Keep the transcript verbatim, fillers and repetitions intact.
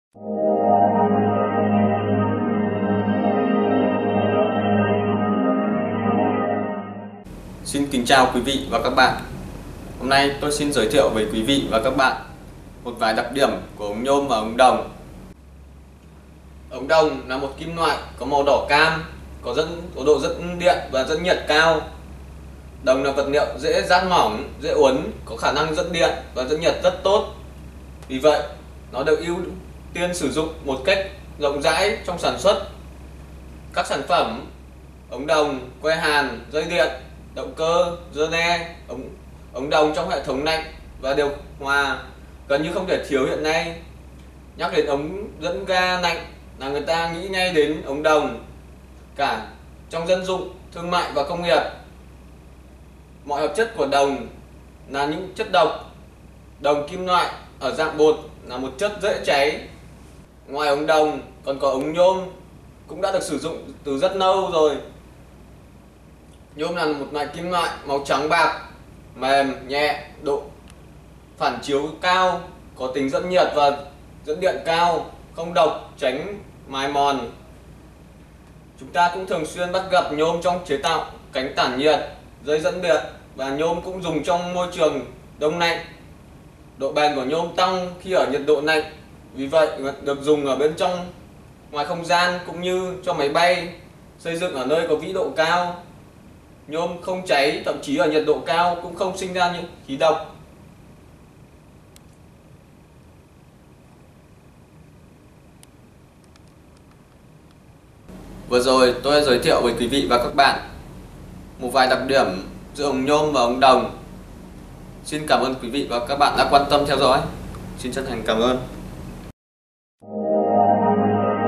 Xin kính chào quý vị và các bạn. Hôm nay tôi xin giới thiệu với quý vị và các bạn một vài đặc điểm của ống nhôm và ống đồng. Ống đồng là một kim loại có màu đỏ cam, có dẫn có độ dẫn điện và dẫn nhiệt cao. Đồng là vật liệu dễ rát mỏng, dễ uốn, có khả năng dẫn điện và dẫn nhiệt rất tốt. Vì vậy, nó được ưu tiên sử dụng một cách rộng rãi trong sản xuất các sản phẩm ống đồng, que hàn, dây điện, động cơ, rơ ne, ống ống đồng trong hệ thống lạnh và điều hòa gần như không thể thiếu hiện nay. Nhắc đến ống dẫn ga lạnh là người ta nghĩ ngay đến ống đồng. Cả trong dân dụng, thương mại và công nghiệp, mọi hợp chất của đồng là những chất độc. Đồng kim loại ở dạng bột là một chất dễ cháy. Ngoài ống đồng còn có ống nhôm, cũng đã được sử dụng từ rất lâu rồi. Nhôm là một loại kim loại màu trắng bạc, mềm, nhẹ, độ phản chiếu cao, có tính dẫn nhiệt và dẫn điện cao, không độc, tránh mài mòn. Chúng ta cũng thường xuyên bắt gặp nhôm trong chế tạo cánh tản nhiệt, dây dẫn điện, và nhôm cũng dùng trong môi trường đông lạnh. Độ bền của nhôm tăng khi ở nhiệt độ lạnh, vì vậy được dùng ở bên trong ngoài không gian cũng như cho máy bay xây dựng ở nơi có vĩ độ cao. Nhôm không cháy, thậm chí ở nhiệt độ cao cũng không sinh ra những khí độc. Vừa rồi tôi đã giới thiệu với quý vị và các bạn một vài đặc điểm giữa ống nhôm và ống đồng. Xin cảm ơn quý vị và các bạn đã quan tâm theo dõi. Xin chân thành cảm ơn.